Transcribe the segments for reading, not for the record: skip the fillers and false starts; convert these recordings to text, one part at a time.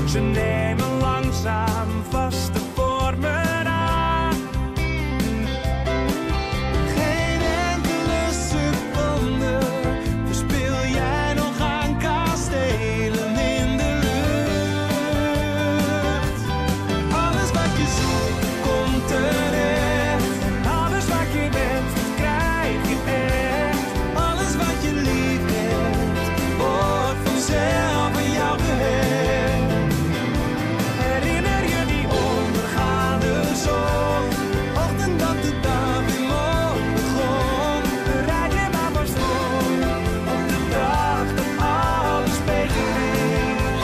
Ze nemen langzaam vaste vormen aan. Geen enkele seconde verspil jij nog aan kastelen in de lucht. Alles wat je zoekt komt terecht. Alles wat je wenst, dat krijg je echt. Alles wat je lief hebt, wordt vanzelf aan jou gehecht. Herinner je die ondergaande zon? Ochtend dat de dag weer mooi begon. Bereid je maar vast voor op de dag dat alles beter is.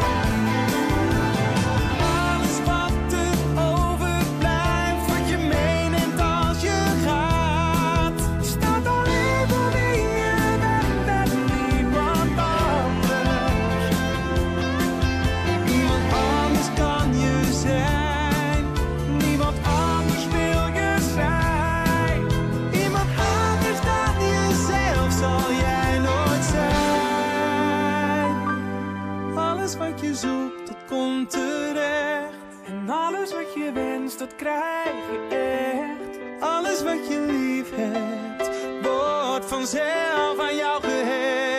Alles wat er overblijft, wat je meeneemt als je gaat, staat alleen voor wie je bent en niemand anders. Niemand anders kan je zijn, niemand anders wil je zijn. Iemand anders dan jezelf zal jij nooit zijn. Alles wat je zoekt, dat komt terecht. En alles wat je wenst, dat krijg je echt. Alles wat je lief hebt, wordt vanzelf aan jou gehecht.